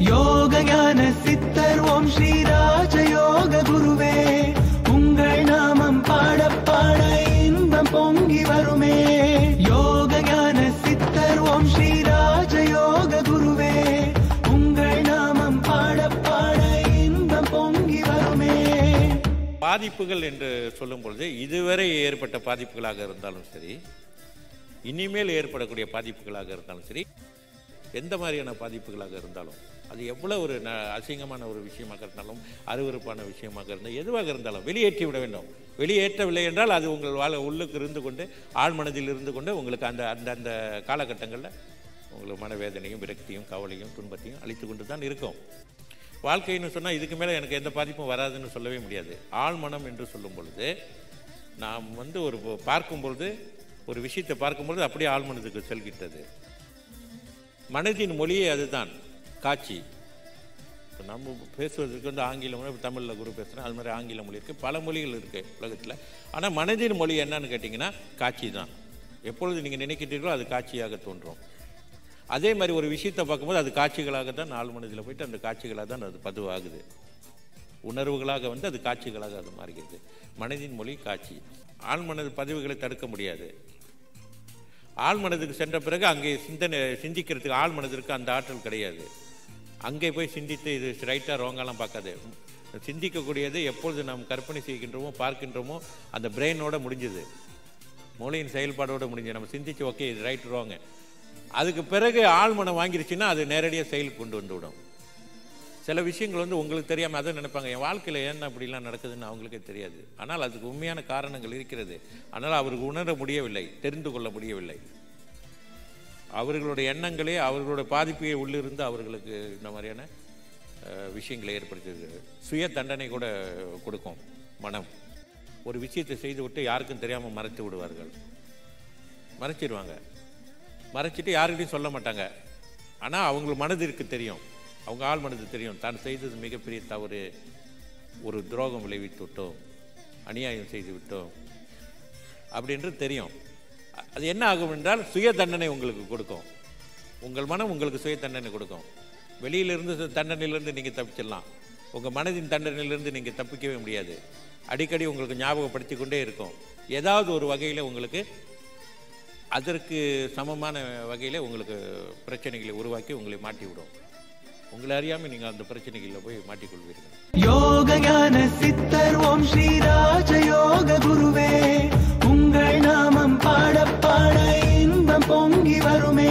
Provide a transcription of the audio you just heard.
யோக ஞான சித்தர் ஓம் ஸ்ரீ ராஜயோக குருவே, உங்கள் நாமம் பாட பாட இன்பம் பொங்கி வருமே. யோக ஞான சித்தர் ஓம் ஸ்ரீ ராஜயோக குருவே, உங்கள் நாமம் பாட பாட இன்பம் பொங்கி வருமே. பாதிப்புகள் என்று சொல்லும் பொழுது இதுவரை ஏற்பட்ட பாதிப்புகளாக இருந்தாலும் சரி, இனிமேல் ஏற்படக்கூடிய பாதிப்புகளாக இருந்தாலும் சரி, எந்த மாதிரியான பாதிப்புகளாக இருந்தாலும், அது எவ்வளோ ஒரு அசிங்கமான ஒரு விஷயமாக இருந்தாலும், அருவருப்பான விஷயமாக இருந்தால், எதுவாக இருந்தாலும் வெளியேற்றி விட வேண்டும். வெளியேற்றவில்லை என்றால் அது உங்கள் உள்ளுக்கு இருந்து கொண்டு, ஆழ் மனதில் இருந்து கொண்டு உங்களுக்கு அந்த அந்த அந்த காலகட்டங்களில் உங்களுக்கு மனவேதனையும் விரக்தியும் கவலையும் துன்பத்தையும் அளித்து கொண்டு தான் இருக்கும். வாழ்க்கைன்னு சொன்னால் இதுக்கு மேலே எனக்கு எந்த பாதிப்பும் வராதுன்னு சொல்லவே முடியாது. ஆழ்மனம் என்று சொல்லும் பொழுது நாம் ஒரு பார்க்கும்பொழுது, ஒரு விஷயத்தை பார்க்கும்பொழுது அப்படியே ஆழ்மனதுக்கு செல்கின்றது. மனதின் மொழியே அதுதான், காட்சி. இப்போ நம்ம பேசுவதற்கு ஆங்கிலம், தமிழில் குரு பேசுகிறேன், அது மாதிரி ஆங்கில மொழி இருக்குது, பல மொழிகள் இருக்குது உலகத்தில். ஆனால் மனதின் மொழி என்னன்னு கேட்டிங்கன்னா காட்சி தான். எப்பொழுது நீங்கள் நினைக்கிறீர்களோ அது காட்சியாக தோன்றும். அதே மாதிரி ஒரு விஷயத்தை பார்க்கும்போது அது காட்சிகளாக தான் ஆழ் மனதில் போயிட்டு அந்த காட்சிகளாக தான் அது பதிவாகுது. உணர்வுகளாக அது காட்சிகளாக அது மாறுகிறது. மனதின் மொழி காட்சி. ஆழ்மனது பதிவுகளை தடுக்க முடியாது. ஆழ்மனதுக்கு சென்ற பிறகு அங்கே சிந்திக்கிறதுக்கு ஆழ்மனதிற்கு அந்த ஆற்றல் கிடையாது. அங்கே போய் சிந்தித்து இது ரைட்டாக ரோங்கெல்லாம் பார்க்காது. சிந்திக்கக்கூடியது எப்பொழுது நாம் கற்பனை செய்கின்றோமோ பார்க்கின்றோமோ அந்த பிரெயினோட முடிஞ்சது, மூளையின் செயல்பாடோடு முடிஞ்சு. நம்ம சிந்திச்சு ஓகே இது ரைட் ரோங்க, அதுக்கு பிறகு ஆழ்மனம் வாங்கிருச்சுன்னா அது நேரடியாக செயலுக்கு கொண்டு வந்து விடும். சில விஷயங்கள் உங்களுக்கு தெரியாமல் அதை நினைப்பாங்க, என் வாழ்க்கையில் ஏன் அப்படிலாம் நடக்குதுன்னு அவங்களுக்கே தெரியாது. ஆனால் அதுக்கு உண்மையான காரணங்கள் இருக்கிறது. ஆனால் அவருக்கு உணர முடியவில்லை, தெரிந்து கொள்ள முடியவில்லை. அவர்களுடைய எண்ணங்களே அவர்களுடைய பாதிப்பையே உள்ளிருந்து அவர்களுக்கு இந்த மாதிரியான விஷயங்களை ஏற்படுத்துகிறது. சுய தண்டனை கூட கொடுக்கும் மனம். ஒரு விஷயத்தை செய்து விட்டு யாருக்கும் தெரியாமல் மறைத்து விடுவார்கள். மறைச்சிடுவாங்க. மறைச்சிட்டு யாருக்கிட்டையும் சொல்ல மாட்டாங்க. ஆனால் அவங்களுக்கு மனதிற்கு தெரியும், அவங்க ஆள் மனது தெரியும், தான் செய்தது மிகப்பெரிய தவறு, ஒரு துரோகம் விளைவித்து விட்டோம், அநியாயம் செய்து விட்டோம் அப்படின்றது தெரியும். அது என்ன ஆகும் என்றால் சுய தண்டனை உங்களுக்கு கொடுக்கும். உங்கள் மனம் உங்களுக்கு சுய தண்டனை கொடுக்கும். வெளியிலிருந்து தண்டனையிலிருந்து நீங்கள் தப்பிச்சிடலாம், உங்கள் மனதின் தண்டனையிலிருந்து நீங்கள் தப்பிக்கவே முடியாது. அடிக்கடி உங்களுக்கு ஞாபகப்படுத்தி கொண்டே இருக்கும். ஏதாவது ஒரு வகையில் உங்களுக்கு அதற்கு சமமான வகையில் உங்களுக்கு பிரச்சனைகளை உருவாக்கி உங்களை மாட்டி விடும். உங்களை அறியாமல் நீங்கள் அந்த பிரச்சனைகளில் போய் மாட்டிக்கொள்வீர்கள். யோக ஞான சித்தர் ஓம் ஸ்ரீ ராஜயோக குருவே, உங்கள் நாமம் பாட பாட இன்பம் பொங்கி வருமே.